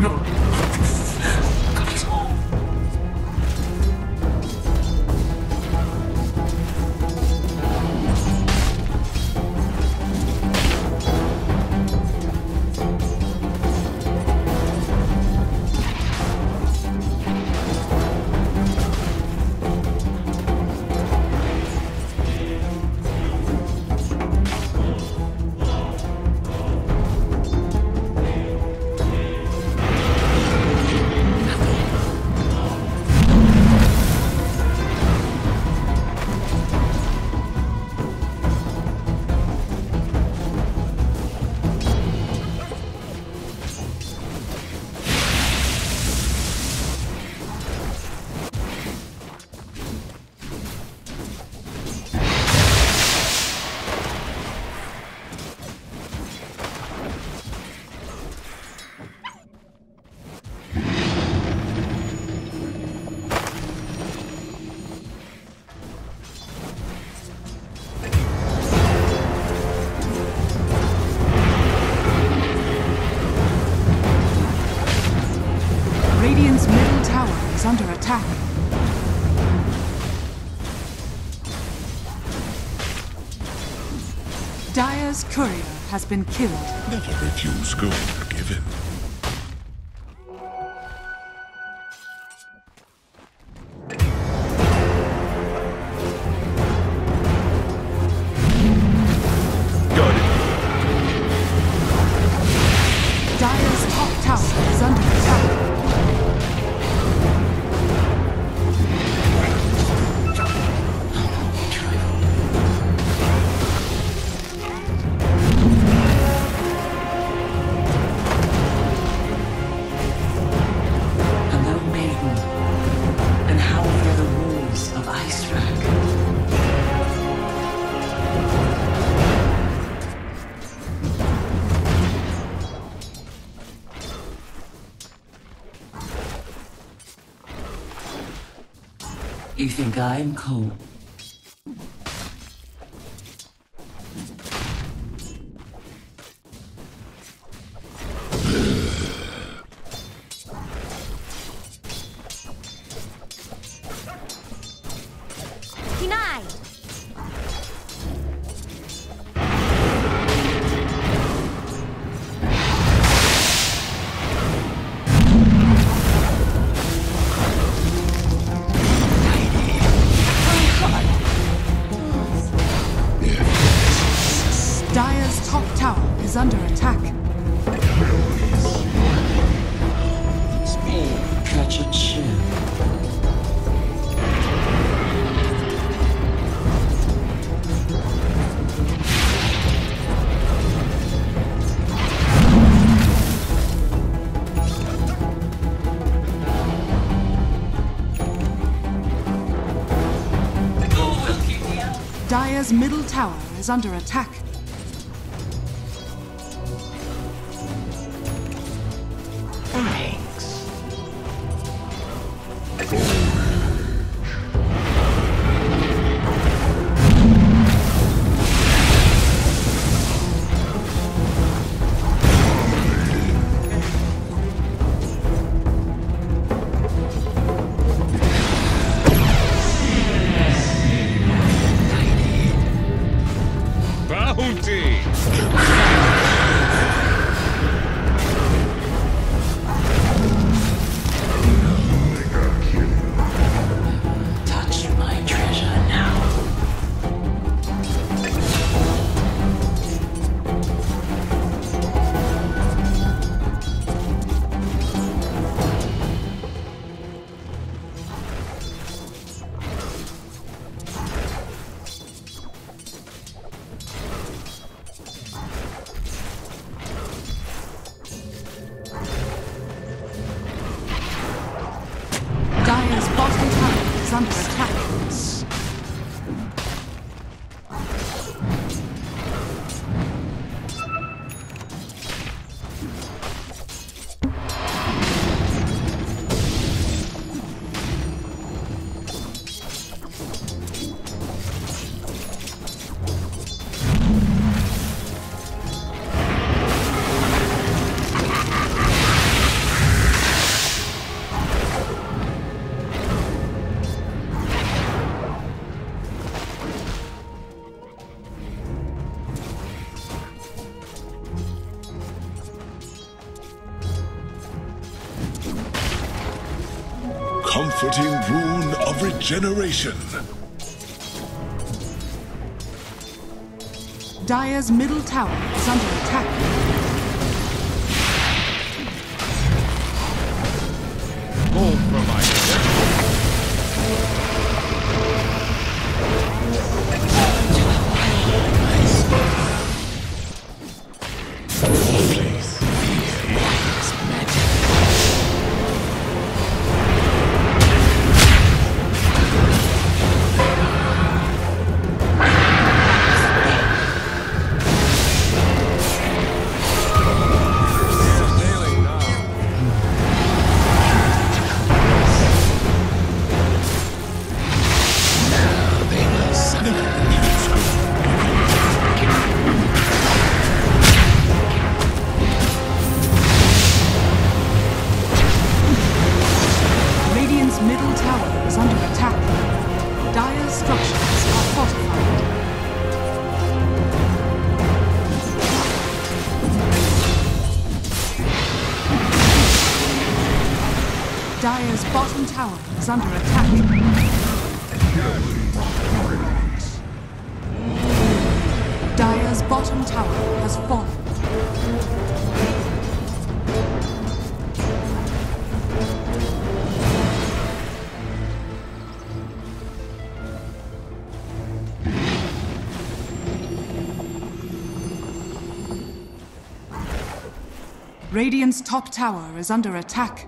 Radiant's middle tower is under attack. Dire's courier has been killed. Never refuse gold given. Dire's top tower is under attack. You think I'm cold? Denied! Dire's top tower is under attack. Speed, catch a chin. Dire's middle tower is under attack. Thanks. Bounty! Touch my treasure now. Dire's bottom tower is under attack. Comforting rune of regeneration. Dire's middle tower is under attack. Gold for my Dire's bottom tower is under attack. Dire's bottom tower has fallen. Radiant's top tower is under attack.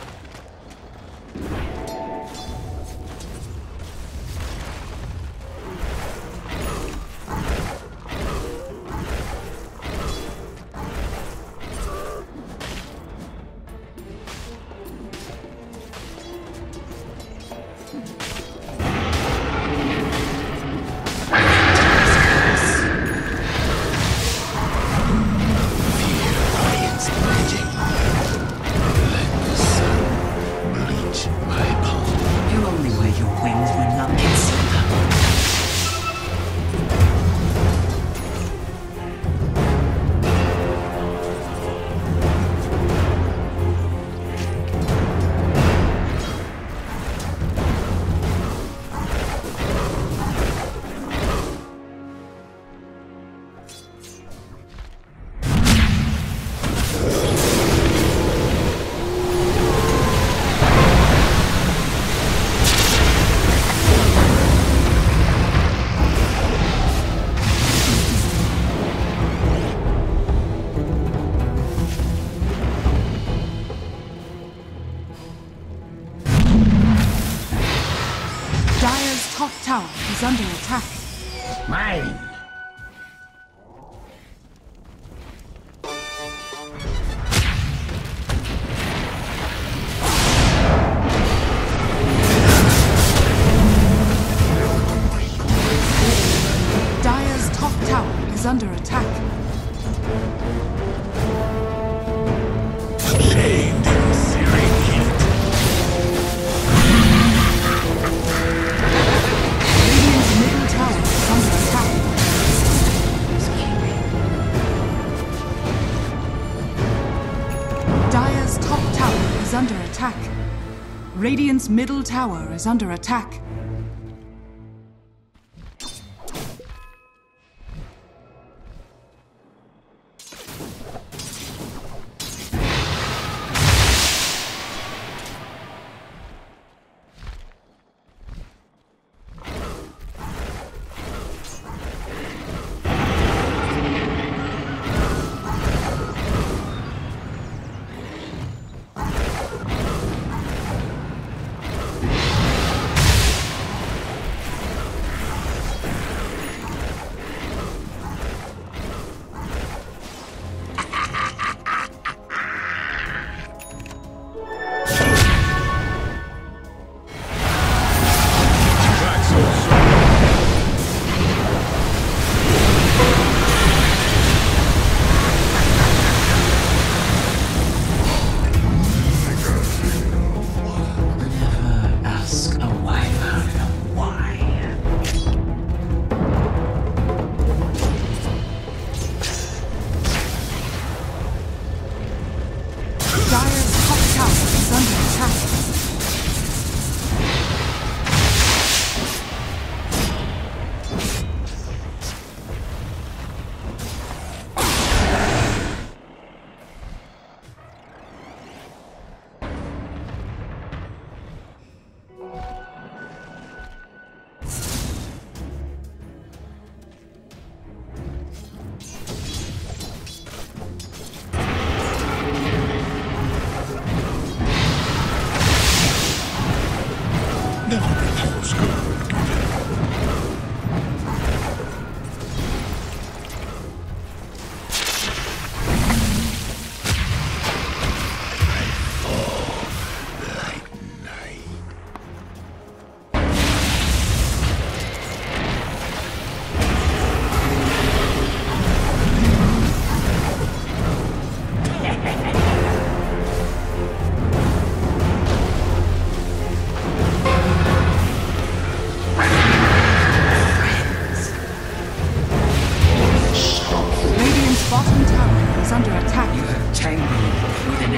Top tower is under attack. Mine! Dire's top tower is under attack. Chained in searing heat. Radiant's middle tower is under attack. Dire's top tower is under attack. Radiant's middle tower is under attack.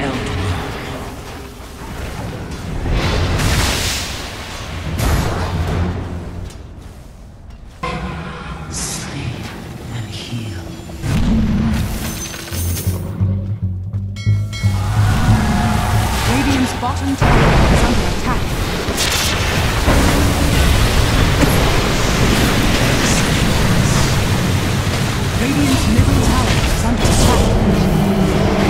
Sleep and heal. Radiant's bottom tower is under attack. Radiant's middle tower is under attack.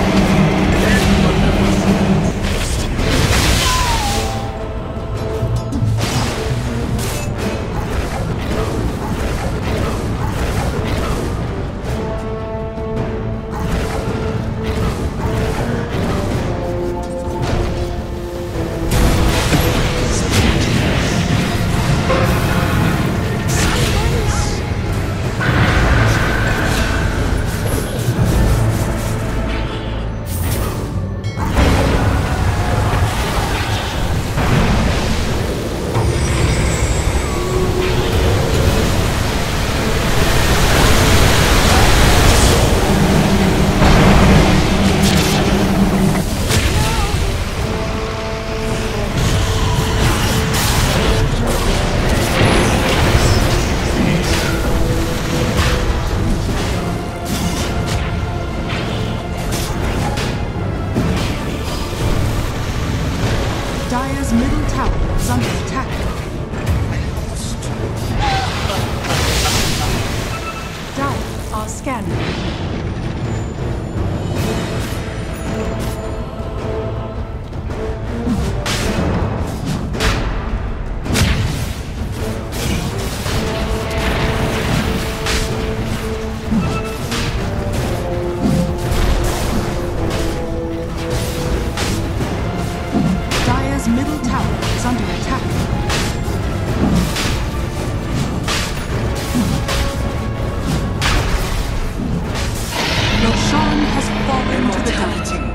Dire's middle tower is under attack. Dire are scanning. Dire's middle tower is under attack. Roshan has fallen to the ground.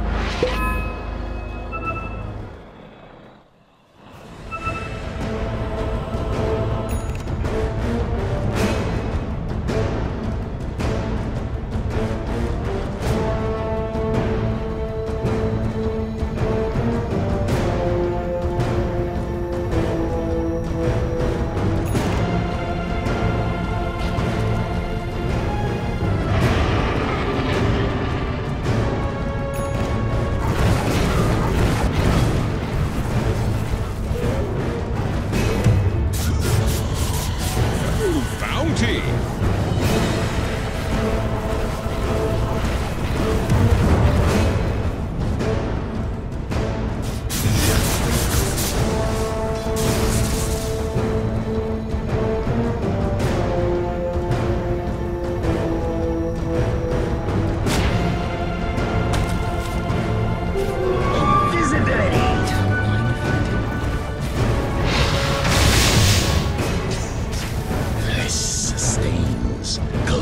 Bounty! Sustains. Go.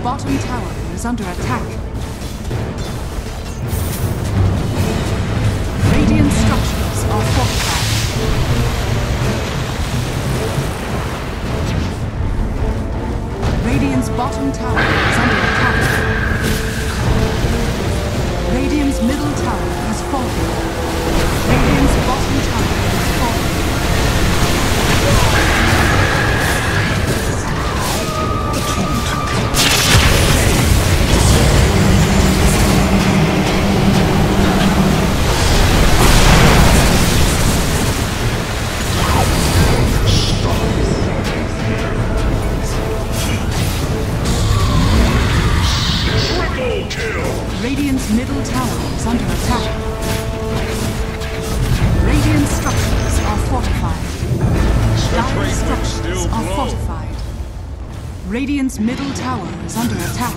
bottom tower is under attack. Radiant structures are fortified. Radiant's bottom tower is under attack. Radiant's middle tower has fallen. Radiant's bottom tower has fallen. Radiant's middle tower is under attack. Radiant structures are fortified. Dire structures are fortified. Radiant's middle tower is under attack.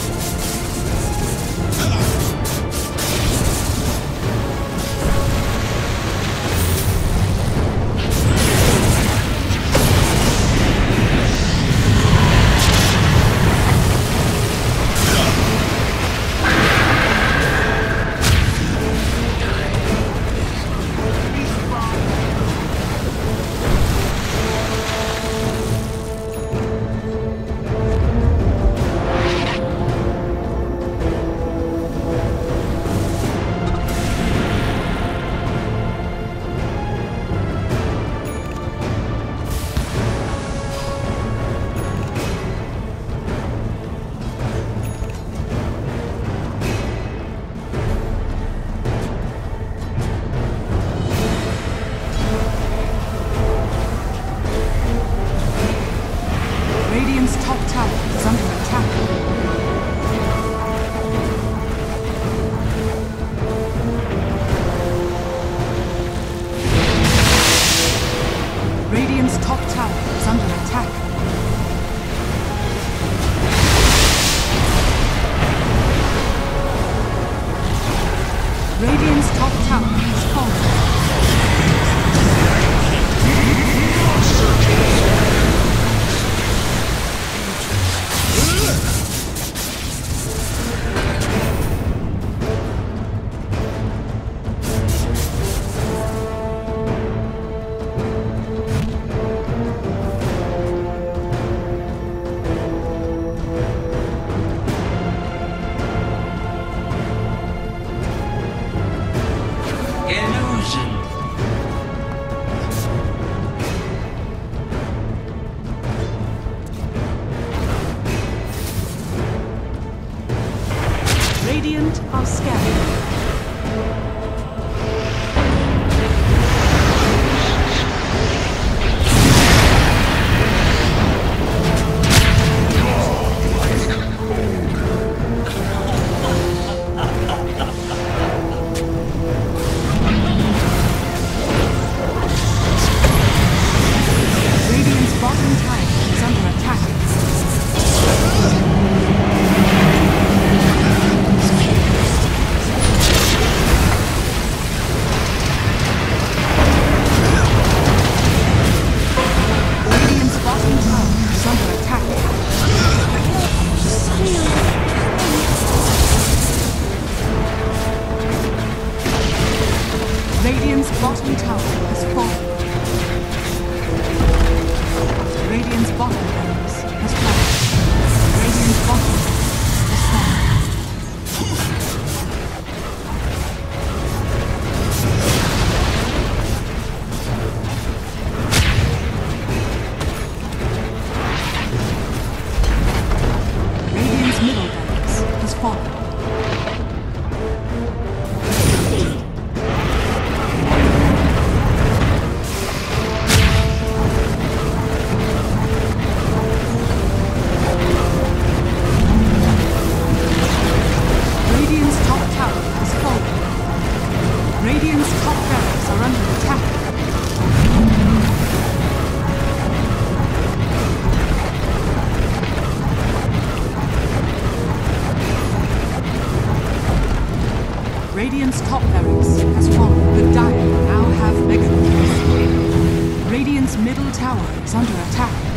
Radiant's top tower is under attack. Radiant's top tower is under attack. Radiant's top tower has fallen. Radiant are scattered. Radiant's bottom tower is under attack. Radiant's bottom tower has fallen. Radiant's bottom barracks has fallen. Radiant's bottom has fallen. Radiant's middle barracks has fallen. Radiant's top barracks are under attack. Radiant's top barracks has fallen. The Dire now have mega kills. Radiant's middle tower is under attack.